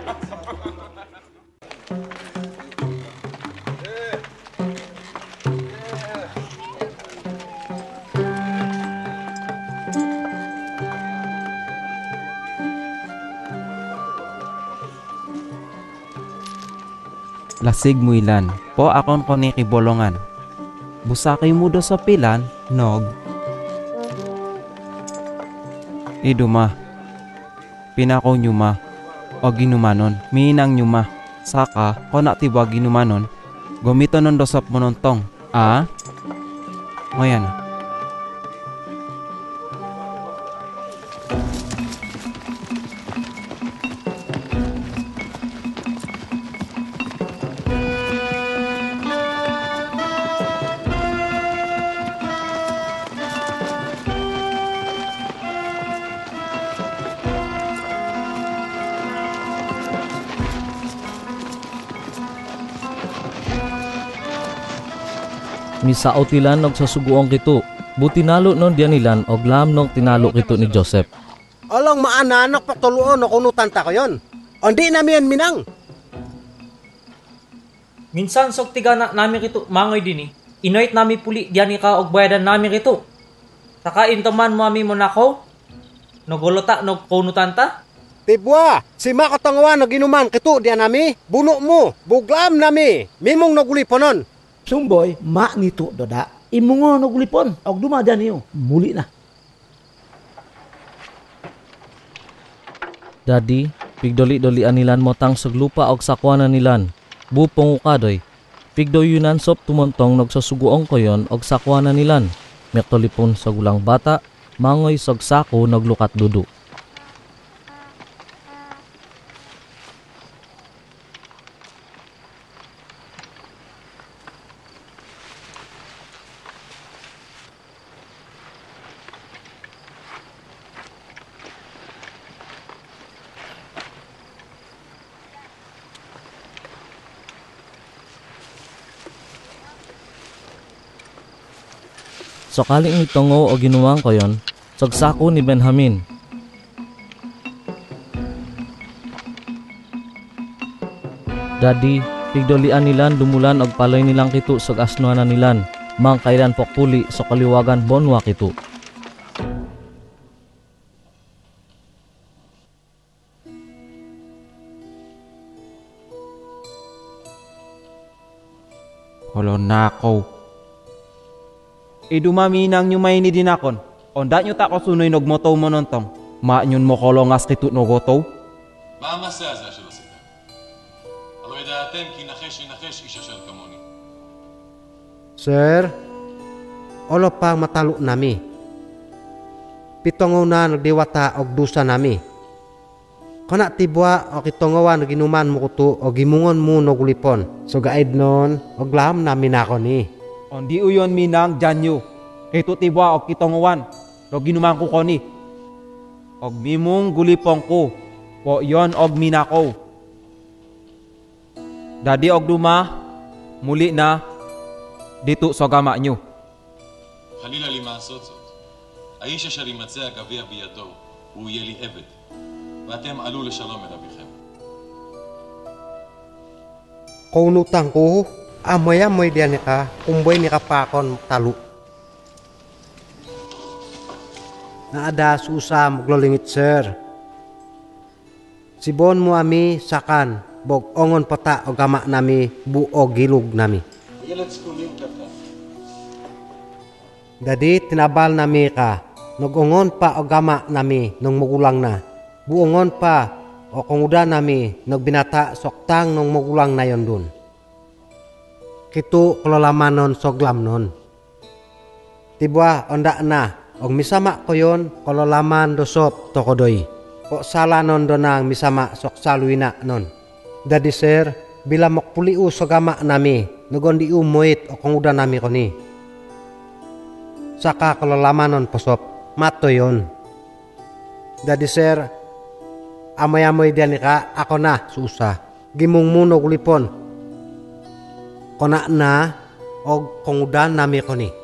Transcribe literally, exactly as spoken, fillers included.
Lasig mo ilan, po akon ko ni kibolongan. Busakay mo do sa pilan, nog. Iduma, pinakaw nyo ma, o ginumanon, minang nyo ma. Saka, ko na tiba ginumanon, gumito nun do sa monontong. Ah? Ngayon na. Misaot ilan og sasuguong kito. Buti nalo non diyan ilan og lamnong tinalo kito ni Joseph. Alang maananak patuluon o kunutan ta ko yon. Hindi namin minang. Minsan sok tiga na namin kito mangoy dini. Inoit namin puli diyan ka og bayadan namin kito. Saka intaman mo ami mo nako. Nogolota nog kunutan ta. Tibwa, si makatangawan na ginuman kito diyan nami. Buno mo, buglam nami. Mimong naguliponon. Sumboy, ma nito doda. Imungo nagulipon, og dumadyan niyo. Muli na. Daddy, pigdoli-dolian nilan mo tang saglupa og sakwanan nilan. Bupong ukadoy. Pigdoyunan sop tumontong nagsasuguong koyon og sakwanan nilan. Mektolipon sa gulang bata, mangoy sag sako naglukat dudu. Sakaling itongo o ginuwang ko yon, sagsako ni Benjamin. Daddy, pigdolian nilan dumulan og palay nilang kito sa asnuanan nilan. Mang kailan pokpuli sa kaliwagan bonwa kito. Kolon nako. Idumaminang nyo may ni dinakon. Onda nyo tako sunoy nagmotow mo nontong. Maanyon mo kolongas kito nogotow. מה המעשה הזה אשר עשיתם? הלא ידעתם כי נחש ינחש איש אשר כמוני. Sir, olo pa matalo nami. Pitongaw na nagdiwata og dusa nami. Kana tibwa o kitongawan ginuman mo kuto o gimungon mo nagulipon. So gaid non, og lam nami nako ni. Ondi uyon minang janyo. Kito tibwa o kitongawan. No ginuman ko koni. Og mimong gulipong ko. Po yon og minako. Dadi og duma, muli na, dito sa gama nyo. חלילה לי מעשות זאת. האיש אשר ימצא הגביע בידו, הוא יהיה לי עבד, ואתם עלו לשלום אל אביכם. Kunutang ko, amoy-amoy diyan ka, kumboy ni kapakon talo. Naada susa maglolingit, sir. Sibon mo ami sakan, bog ongon pata o gama nami, buo gilug nami. ילד זקונים קטן. Dadi tinabal nami ka, nagongon pa o gama nami nung magulang na. Buongon pa o kunguda nami nagbinata soktang nung magulang na yon dun. Kito kololamanon soglam non. Tibwa onda na, og misama ko yon kololaman dosop tokodoy. O sala non donang misama sok saluina non. Dadi sir, bila mokpuliu so gama nami, nagondi umuit o kunguda nami ko ni. Saka kololamanon posop, mato yon. Dadi sir, amoy-amoy diyan ka, ako na susa. Gimong munog lipon. Kona na, og kungudan nami ko ni.